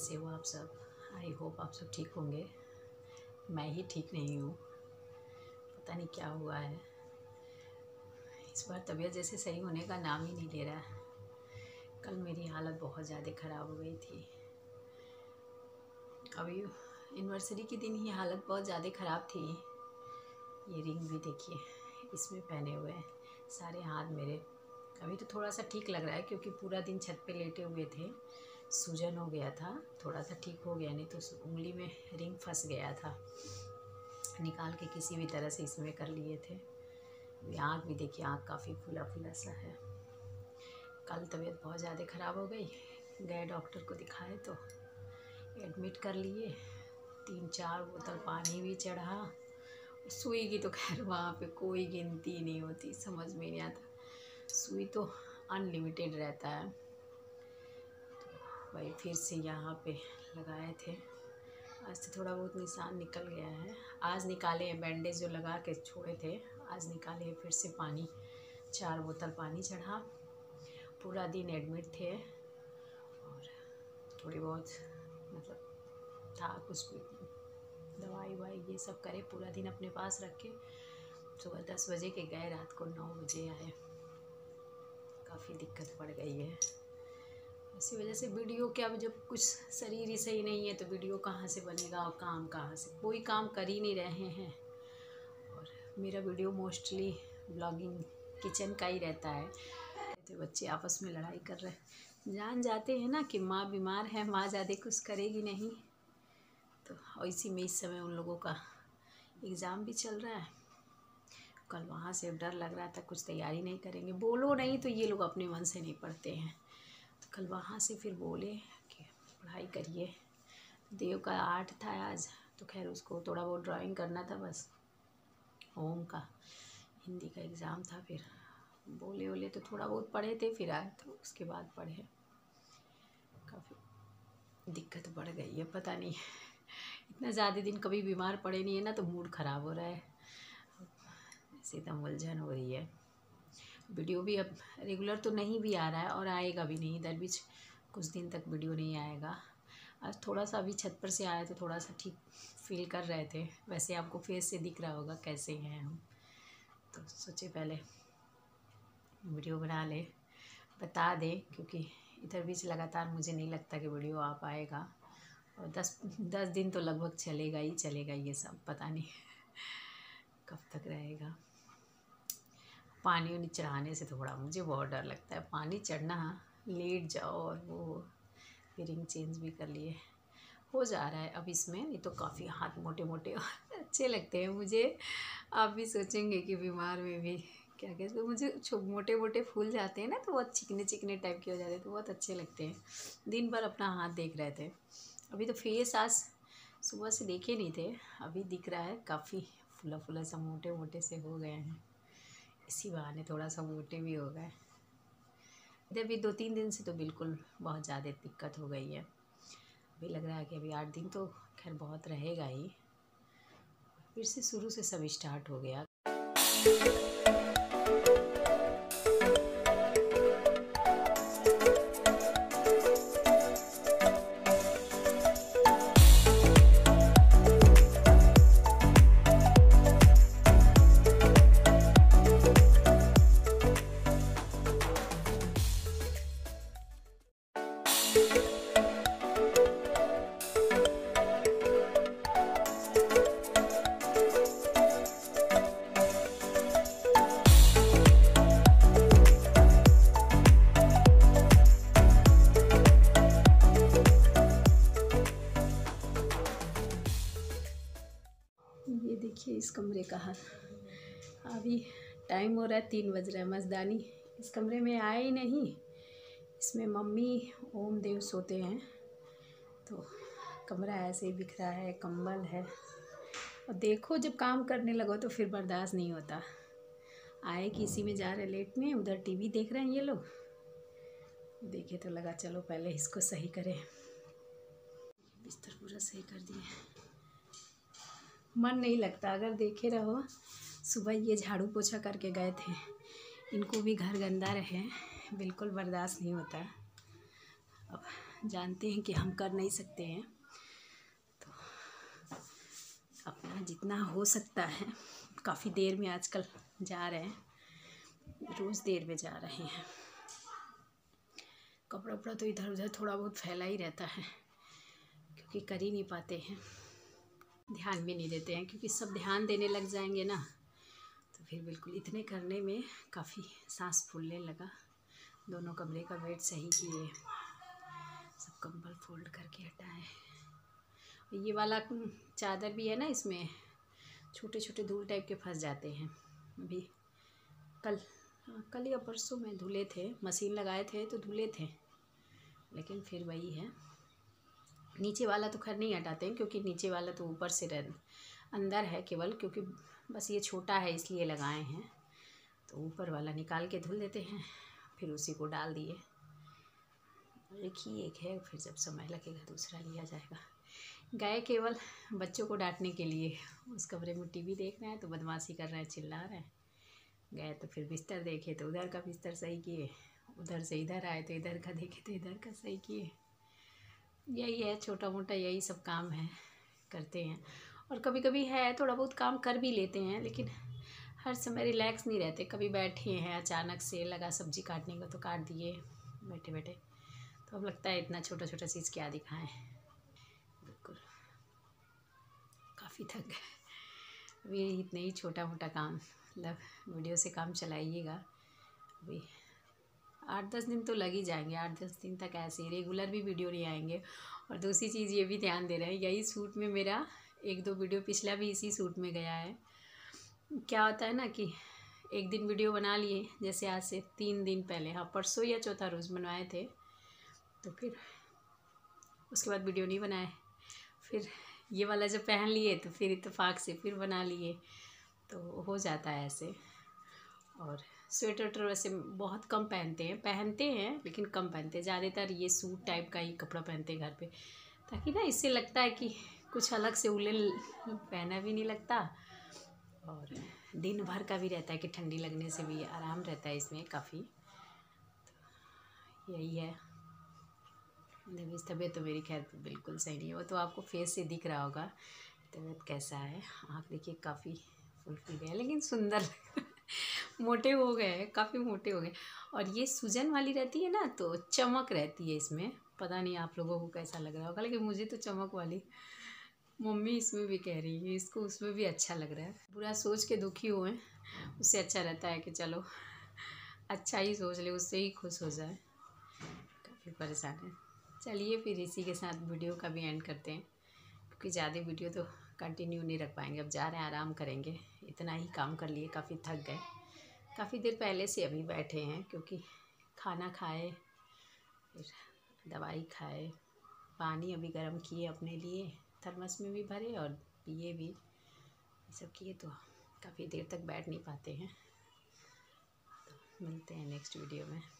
कैसे हो आप सब। आई होप आप सब ठीक होंगे। मैं ही ठीक नहीं हूँ, पता नहीं क्या हुआ है। इस बार तबीयत जैसे सही होने का नाम ही नहीं ले रहा है। कल मेरी हालत बहुत ज़्यादा ख़राब हो गई थी। अभी एनिवर्सरी के दिन ही हालत बहुत ज़्यादा ख़राब थी। ये रिंग भी देखिए इसमें पहने हुए हैं सारे हाथ मेरे। अभी तो थोड़ा सा ठीक लग रहा है क्योंकि पूरा दिन छत पे लेटे हुए थे। सूजन हो गया था, थोड़ा सा ठीक हो गया, नहीं तो उंगली में रिंग फंस गया था। निकाल के किसी भी तरह से इसमें कर लिए थे। आँख भी देखिए, आँख काफ़ी फूला फूला सा है। कल तबीयत बहुत ज़्यादा ख़राब हो गई, गए डॉक्टर को दिखाए तो एडमिट कर लिए। 3-4 बोतल पानी भी चढ़ा। सुई की तो खैर वहाँ पे कोई गिनती नहीं होती, समझ में नहीं आता। सुई तो अनलिमिटेड रहता है। तो वही फिर से यहाँ पे लगाए थे। आज तो थोड़ा बहुत निशान निकल गया है। आज निकाले हैं बैंडेज जो लगा के छोड़े थे, आज निकाले हैं फिर से पानी। 4 बोतल पानी चढ़ा। पूरा दिन एडमिट थे और थोड़ी बहुत मतलब था कुछ भी दवाई वाई ये सब करे। पूरा दिन अपने पास रखे। सुबह 10 बजे के गए, रात को 9 बजे आए। काफ़ी दिक्कत पड़ गई है। इसी वजह से वीडियो क्या, जब कुछ शरीर ही सही नहीं है तो वीडियो कहाँ से बनेगा और काम कहाँ से। कोई काम कर ही नहीं रहे हैं। और मेरा वीडियो मोस्टली ब्लॉगिंग किचन का ही रहता है। तो बच्चे आपस में लड़ाई कर रहे हैं, जान जाते हैं ना कि माँ बीमार है, माँ ज़्यादा कुछ करेगी नहीं। तो इसी में इस समय उन लोगों का एग्ज़ाम भी चल रहा है। कल वहाँ से डर लग रहा था कुछ तैयारी नहीं करेंगे। बोलो नहीं तो ये लोग अपने मन से नहीं पढ़ते हैं। तो कल वहाँ से फिर बोले कि पढ़ाई करिए। देव का आर्ट था आज, तो खैर उसको थोड़ा बहुत ड्राइंग करना था बस। ओम का हिंदी का एग्ज़ाम था। फिर बोले तो थोड़ा बहुत पढ़े थे, फिर आए तो उसके बाद पढ़े। काफ़ी दिक्कत बढ़ गई है, पता नहीं इतना ज़्यादा दिन कभी बीमार पड़े नहीं है ना, तो मूड ख़राब हो रहा है। ऐसे एकदम उलझन हो रही है। वीडियो भी अब रेगुलर तो नहीं भी आ रहा है और आएगा भी नहीं। इधर बीच कुछ दिन तक वीडियो नहीं आएगा। आज थोड़ा सा अभी छत पर से आए तो थोड़ा सा ठीक फील कर रहे थे। वैसे आपको फेस से दिख रहा होगा कैसे हैं हम। तो सोचे पहले वीडियो बना ले, बता दें, क्योंकि इधर बीच लगातार मुझे नहीं लगता कि वीडियो आ पाएगा। और 10 दिन तो लगभग चलेगा ही चलेगा ये सब, पता नहीं कब तक रहेगा। पानी उनी चढ़ाने से थोड़ा मुझे बहुत डर लगता है। पानी चढ़ना, लेट जाओ और वो रिंग चेंज भी कर लिए, हो जा रहा है अब इसमें। नहीं तो काफ़ी हाथ मोटे मोटे अच्छे लगते हैं मुझे। आप भी सोचेंगे कि बीमार में भी क्या कहते, तो मुझे मोटे मोटे फूल जाते हैं ना, तो बहुत चिकने चिकने टाइप के हो जाते हैं, तो बहुत अच्छे लगते हैं। दिन भर अपना हाथ देख रहे थे। अभी तो फेस आज सुबह से देखे नहीं थे, अभी दिख रहा है काफ़ी फूला फूला सा, मोटे मोटे से हो गए हैं। इसी बहाने थोड़ा सा मोटे भी हो गए। इधर भी 2-3 दिन से तो बिल्कुल बहुत ज़्यादा दिक्कत हो गई है। अभी लग रहा है कि अभी 8 दिन तो खैर बहुत रहेगा ही। फिर से शुरू से सब स्टार्ट हो गया। ये देखिए इस कमरे का हाल। अभी टाइम हो रहा है 3 बज रहा है। मस्तानी इस कमरे में आए ही नहीं। इसमें मम्मी ओम देव सोते हैं, तो कमरा ऐसे ही बिखरा है, कंबल है। और देखो जब काम करने लगो तो फिर बर्दाश्त नहीं होता। आए कि इसी में जा रहे लेट में, उधर टीवी देख रहे हैं ये लोग। देखे तो लगा चलो पहले इसको सही करें। बिस्तर पूरा सही कर दिए। मन नहीं लगता अगर देखे रहो। सुबह ये झाड़ू पोछा करके गए थे, इनको भी घर गंदा रहे, बिल्कुल बर्दाश्त नहीं होता। अब जानते हैं कि हम कर नहीं सकते हैं, तो अपना जितना हो सकता है, काफ़ी देर में आजकल जा रहे हैं, रोज़ देर में जा रहे हैं। कपड़ा उपड़ा तो इधर उधर थोड़ा बहुत फैला ही रहता है, क्योंकि कर ही नहीं पाते हैं, ध्यान भी नहीं देते हैं, क्योंकि सब ध्यान देने लग जाएंगे ना तो फिर बिल्कुल इतने करने में काफ़ी सांस फूलने लगा। दोनों कमरे का बेड सही किए, सब कंबल फोल्ड करके हटाए। ये वाला चादर भी है ना, इसमें छोटे छोटे धूल टाइप के फंस जाते हैं। अभी कल या परसों में धुले थे, मशीन लगाए थे तो धुले थे, लेकिन फिर वही है। नीचे वाला तो खैर नहीं हटाते हैं, क्योंकि नीचे वाला तो ऊपर से अंदर है केवल, क्योंकि बस ये छोटा है इसलिए लगाए हैं। तो ऊपर वाला निकाल के धुल देते हैं, फिर उसी को डाल दिए। एक ही एक है, फिर जब समय लगेगा दूसरा लिया जाएगा। गए केवल बच्चों को डांटने के लिए, उस कमरे में टीवी देख रहे हैं तो बदमाशी कर रहे हैं, चिल्ला रहे हैं। गए तो फिर बिस्तर देखे तो उधर का बिस्तर सही किए, उधर से इधर आए तो इधर का देखे तो इधर का सही किए। यही है, छोटा मोटा यही सब काम है, करते हैं। और कभी कभी है थोड़ा बहुत काम कर भी लेते हैं, लेकिन हर समय रिलैक्स नहीं रहते। कभी बैठे हैं, अचानक से लगा सब्जी काटने का तो काट दिए बैठे बैठे, तो अब लगता है इतना छोटा छोटा चीज़ क्या दिखाएं। बिल्कुल काफ़ी थक गए। अभी इतने ही छोटा मोटा काम, मतलब वीडियो से काम चलाइएगा। अभी 8-10 दिन तो लग ही जाएंगे, 8-10 दिन तक ऐसे ही रेगुलर भी वीडियो नहीं आएंगे। और दूसरी चीज़ ये भी ध्यान दे रहे हैं, यही सूट में मेरा 1-2 वीडियो पिछला भी इसी सूट में गया है। क्या होता है ना कि एक दिन वीडियो बना लिए, जैसे आज से 3 दिन पहले, हाँ परसों या चौथा रोज़ बनवाए थे, तो फिर उसके बाद वीडियो नहीं बनाए। फिर ये वाला जब पहन लिए तो फिर इत्तेफाक से फिर बना लिए, तो हो जाता है ऐसे। और स्वेटर वेटर वैसे बहुत कम पहनते हैं लेकिन कम पहनते हैं। ज़्यादातर ये सूट टाइप का ही कपड़ा पहनते हैं घर पे, ताकि ना इससे लगता है कि कुछ अलग से उलन पहना भी नहीं लगता, और दिन भर का भी रहता है कि ठंडी लगने से भी आराम रहता है इसमें काफ़ी। तो यही है। तबीयत तो मेरी खैर बिल्कुल सही नहीं है, वो तो आपको फेस से दिख रहा होगा तबीयत कैसा है। आँख देखिए काफ़ी फुल गए, लेकिन सुंदर मोटे हो गए, काफ़ी मोटे हो गए। और ये सूजन वाली रहती है ना, तो चमक रहती है इसमें। पता नहीं आप लोगों को कैसा लग रहा होगा, लेकिन मुझे तो चमक वाली, मम्मी इसमें भी कह रही है इसको उसमें भी अच्छा लग रहा है। बुरा सोच के दुखी हुए, उससे अच्छा रहता है कि चलो अच्छा ही सोच ले, उससे ही खुश हो जाए। काफ़ी परेशान है। चलिए फिर इसी के साथ वीडियो का भी एंड करते हैं, क्योंकि ज़्यादा वीडियो तो कंटिन्यू नहीं रख पाएंगे। अब जा रहे हैं, आराम करेंगे, इतना ही काम कर लिए, काफ़ी थक गए। काफ़ी देर पहले से अभी बैठे हैं, क्योंकि खाना खाए, फिर दवाई खाए, पानी अभी गर्म किए अपने लिए, थर्मस में भी भरे और पिए भी, ये सब किए, तो काफ़ी देर तक बैठ नहीं पाते हैं। तो मिलते हैं नेक्स्ट वीडियो में।